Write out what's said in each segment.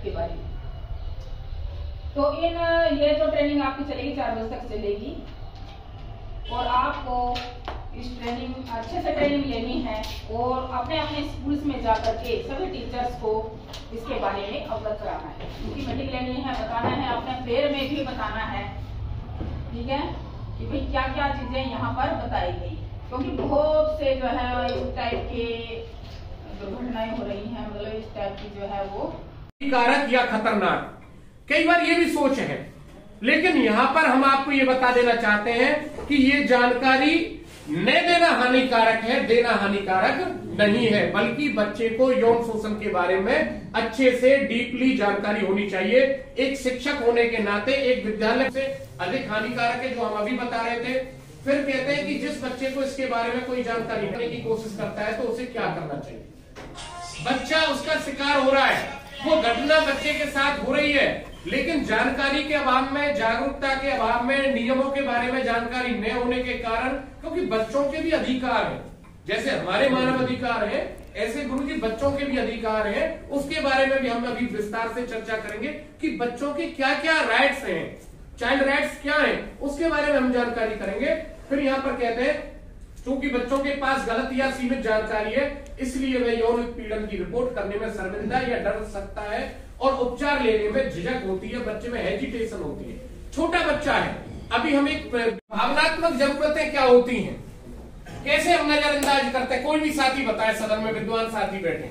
के बारे में। तो ये जो ट्रेनिंग आपकी चलेगी 4 बजे तक चलेगी और आपको इस ट्रेनिंग अच्छे से ट्रेनिंग लेनी है और अपने अपने स्कूल्स में जाकर के सभी टीचर्स को इसके बारे में अवगत कराना है, उनकी मीटिंग लेनी है, बताना है, अपने फेयर में भी बताना है, ठीक है, कि भाई क्या क्या चीजें यहाँ पर बताई गई, क्योंकि बहुत से जो है इस टाइप के दुर्घटनाएं हो रही हैं, मतलब इस टाइप की जो है वो कारक या खतरनाक, कई बार ये भी सोच है। लेकिन यहाँ पर हम आपको ये बता देना चाहते हैं कि ये जानकारी न देना हानिकारक है, देना हानिकारक नहीं है, बल्कि बच्चे को यौन शोषण के बारे में अच्छे से डीपली जानकारी होनी चाहिए। एक शिक्षक होने के नाते एक विद्यालय से अधिक हानिकारक है, जो हम अभी बता रहे थे। फिर कहते हैं कि जिस बच्चे को इसके बारे में कोई जानकारी देने की कोशिश करता है तो उसे क्या करना चाहिए। बच्चा उसका शिकार हो रहा है, वो घटना बच्चे के साथ हो रही है, लेकिन जानकारी के अभाव में, जागरूकता के अभाव में, नियमों के बारे में जानकारी न होने के कारण, क्योंकि बच्चों के भी अधिकार हैं, जैसे हमारे मानव अधिकार हैं, ऐसे गुरुजी बच्चों के भी अधिकार हैं। उसके बारे में भी हम अभी विस्तार से चर्चा करेंगे कि बच्चों के क्या क्या राइट्स हैं, चाइल्ड राइट्स क्या हैं, उसके बारे में हम जानकारी करेंगे। फिर यहाँ पर कहते हैं क्योंकि बच्चों के पास गलत या सीमित जानकारी है, इसलिए वह यौन उत्पीड़न की रिपोर्ट करने में शर्मिंदा या डर सकता है और उपचार लेने में झिझक होती है, बच्चे में हेजिटेशन होती है। छोटा बच्चा है, अभी हम एक भावनात्मक जरूरतें क्या होती हैं, कैसे हम नजरअंदाज करते हैं। कोई भी साथी बताए, सदन में विद्वान साथी बैठे,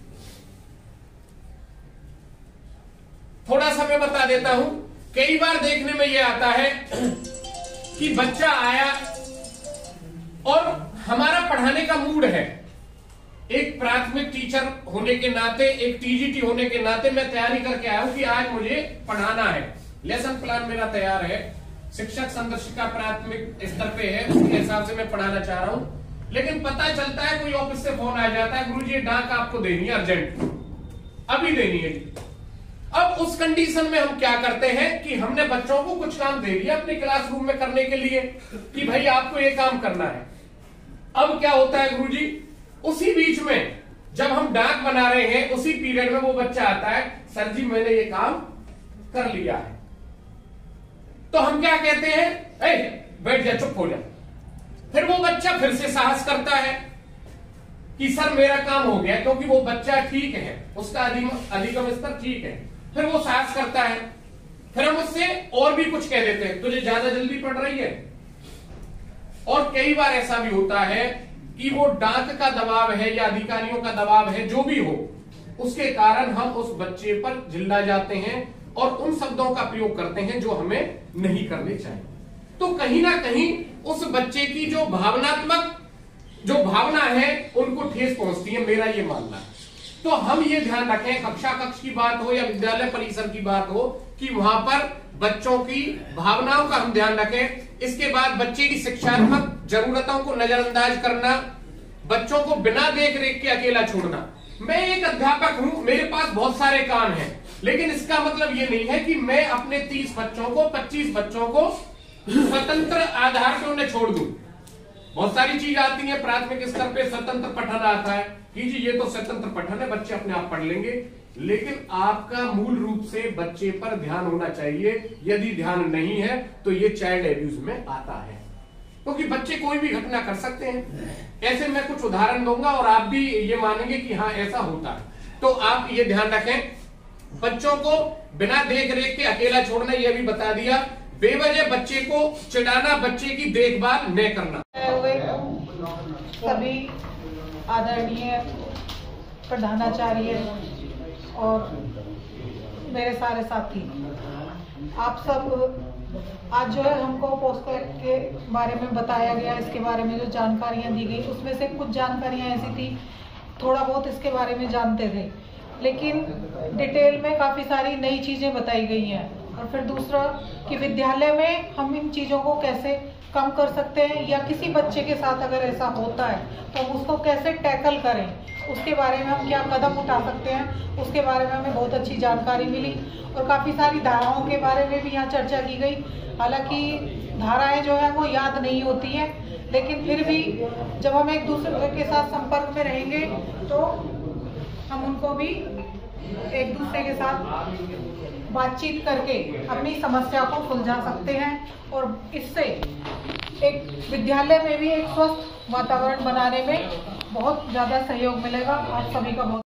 थोड़ा सा मैं बता देता हूं। कई बार देखने में यह आता है कि बच्चा आया और हमारा पढ़ाने का मूड है, एक प्राथमिक टीचर होने के नाते, एक टीजीटी होने के नाते मैं तैयारी करके आया हूं कि आज मुझे पढ़ाना है, लेसन प्लान मेरा तैयार है, शिक्षक संदर्शिका प्राथमिक स्तर पे है, उसके हिसाब से मैं पढ़ाना चाह रहा हूं। लेकिन पता चलता है कोई ऑफिस से फोन आ जाता है, गुरुजी डाक आपको देनी है अर्जेंट, अभी देनी है। अब उस कंडीशन में हम क्या करते हैं कि हमने बच्चों को कुछ काम दे दिया अपने क्लासरूम में करने के लिए कि भाई आपको ये काम करना है। अब क्या होता है गुरुजी, उसी बीच में जब हम डाक बना रहे हैं, उसी पीरियड में वो बच्चा आता है, सर जी मैंने ये काम कर लिया है। तो हम क्या कहते हैं, ए, बैठ जा, चुप हो जा। फिर वो बच्चा फिर से साहस करता है कि सर मेरा काम हो गया, क्योंकि वो बच्चा ठीक है, उसका अधिगम स्तर ठीक है। फिर वो साहस करता है, फिर हम उससे और भी कुछ कह देते हैं, तुझे ज्यादा जल्दी पड़ रही है। और कई बार ऐसा भी होता है कि वो डाक का दबाव है या अधिकारियों का दबाव है, जो भी हो, उसके कारण हम उस बच्चे पर चिल्ला जाते हैं और उन शब्दों का प्रयोग करते हैं जो हमें नहीं करने चाहिए। तो कहीं ना कहीं उस बच्चे की जो भावनात्मक जो भावना है उनको ठेस पहुंचती है, मेरा ये मानना है। तो हम ये ध्यान रखें, कक्षा कक्ष की बात हो या विद्यालय परिसर की बात हो, कि वहां पर बच्चों की भावनाओं का हम ध्यान रखें। इसके बाद बच्चे की शिक्षात्मक जरूरतों को नजरअंदाज करना, बच्चों को बिना देख रेख के अकेला छोड़ना। मैं एक अध्यापक हूं, मेरे पास बहुत सारे काम हैं, लेकिन इसका मतलब ये नहीं है कि मैं अपने 30 बच्चों को, 25 बच्चों को स्वतंत्र आधार पे उन्हें छोड़ दूं। बहुत सारी चीज आती है, प्राथमिक स्तर पे स्वतंत्र पठन आता है कि जी ये तो स्वतंत्र पठन है, बच्चे अपने आप पढ़ लेंगे, लेकिन आपका मूल रूप से बच्चे पर ध्यान होना चाहिए। यदि ध्यान नहीं है तो ये चाइल्ड एब्यूज में आता है, क्योंकि बच्चे कोई भी घटना कर सकते हैं। ऐसे मैं कुछ उदाहरण दूंगा और आप भी ये मानेंगे कि हाँ ऐसा होता है। तो आप ये ध्यान रखें, बच्चों को बिना देख रेख के अकेला छोड़ना, ये भी बता दिया। बेवजह बच्चे को चिढ़ाना, बच्चे की देखभाल न करना। सभी आदरणीय प्रधानाचार्य और मेरे सारे साथी, आप सब आज जो है हमको पोस्को एक्ट के बारे में बताया गया, इसके बारे में जो जानकारियां दी गई, उसमें से कुछ जानकारियां ऐसी थी, थोड़ा बहुत इसके बारे में जानते थे, लेकिन डिटेल में काफ़ी सारी नई चीज़ें बताई गई हैं। और फिर दूसरा कि विद्यालय में हम इन चीज़ों को कैसे कम कर सकते हैं, या किसी बच्चे के साथ अगर ऐसा होता है तो हम उसको कैसे टैकल करें, उसके बारे में हम क्या कदम उठा सकते हैं, उसके बारे में हमें बहुत अच्छी जानकारी मिली। और काफ़ी सारी धाराओं के बारे में भी यहाँ चर्चा की गई। हालांकि धाराएं जो है वो याद नहीं होती हैं, लेकिन फिर भी जब हम एक दूसरे के साथ संपर्क में रहेंगे तो हम उनको भी एक दूसरे के साथ बातचीत करके अपनी समस्या को सुलझा सकते हैं और इससे एक विद्यालय में भी एक स्वस्थ वातावरण बनाने में बहुत ज़्यादा सहयोग मिलेगा। आप सभी का बहुत